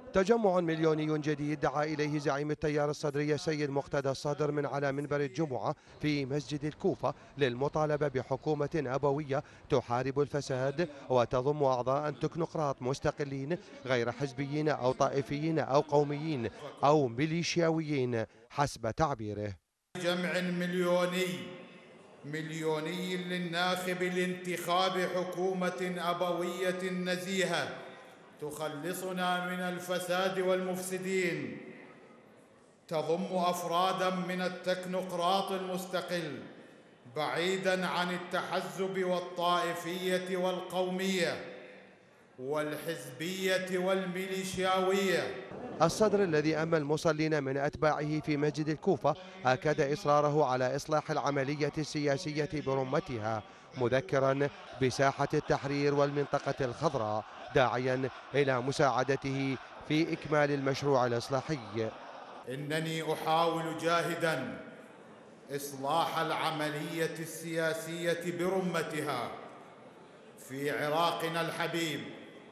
تجمع مليوني جديد دعا إليه زعيم التيار الصدري السيد مقتدى الصادر من على منبر الجمعة في مسجد الكوفة للمطالبة بحكومة أبوية تحارب الفساد وتضم أعضاء تكنوقراط مستقلين غير حزبيين أو طائفيين أو قوميين أو ميليشياويين حسب تعبيره. جمع مليوني للناخب لانتخاب حكومة أبوية نزيهة تخلصنا من الفساد والمفسدين، تضم أفرادا من التكنوقراط المستقل بعيدا عن التحزب والطائفية والقومية والحزبية والميليشياوية. الصدر الذي أما المصلين من أتباعه في مسجد الكوفة أكد إصراره على إصلاح العملية السياسية برمتها، مذكرا بساحة التحرير والمنطقة الخضراء، داعيا إلى مساعدته في إكمال المشروع الإصلاحي. إنني أحاول جاهدا إصلاح العملية السياسية برمتها في عراقنا الحبيب،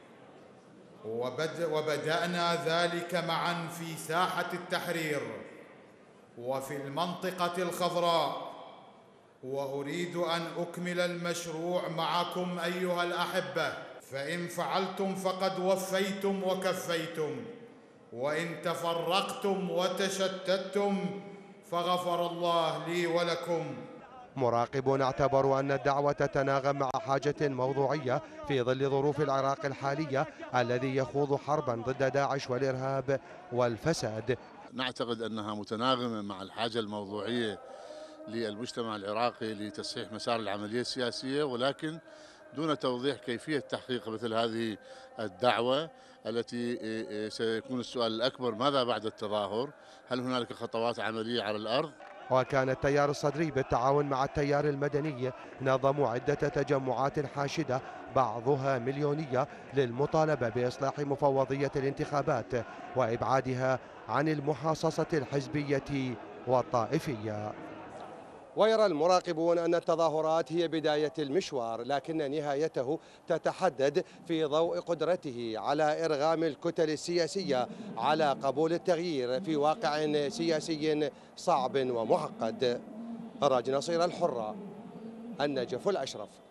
وبدأنا ذلك معا في ساحة التحرير وفي المنطقة الخضراء، وأريد أن أكمل المشروع معكم أيها الأحبة، فإن فعلتم فقد وفيتم وكفيتم، وإن تفرقتم وتشتتم فغفر الله لي ولكم. مراقبون اعتبروا أن الدعوة تتناغم مع حاجة موضوعية في ظل ظروف العراق الحالية الذي يخوض حربا ضد داعش والإرهاب والفساد. نعتقد أنها متناغمة مع الحاجة الموضوعية للمجتمع العراقي لتصحيح مسار العملية السياسية، ولكن دون توضيح كيفية تحقيق مثل هذه الدعوة التي سيكون السؤال الأكبر: ماذا بعد التظاهر؟ هل هنالك خطوات عملية على الأرض؟ وكان التيار الصدري بالتعاون مع التيار المدني نظموا عدة تجمعات حاشدة بعضها مليونية للمطالبة بإصلاح مفوضية الانتخابات وإبعادها عن المحاصصة الحزبية والطائفية. ويرى المراقبون أن التظاهرات هي بداية المشوار، لكن نهايته تتحدد في ضوء قدرته على إرغام الكتل السياسية على قبول التغيير في واقع سياسي صعب ومعقد. راج نصير، الحرة، النجف الأشرف.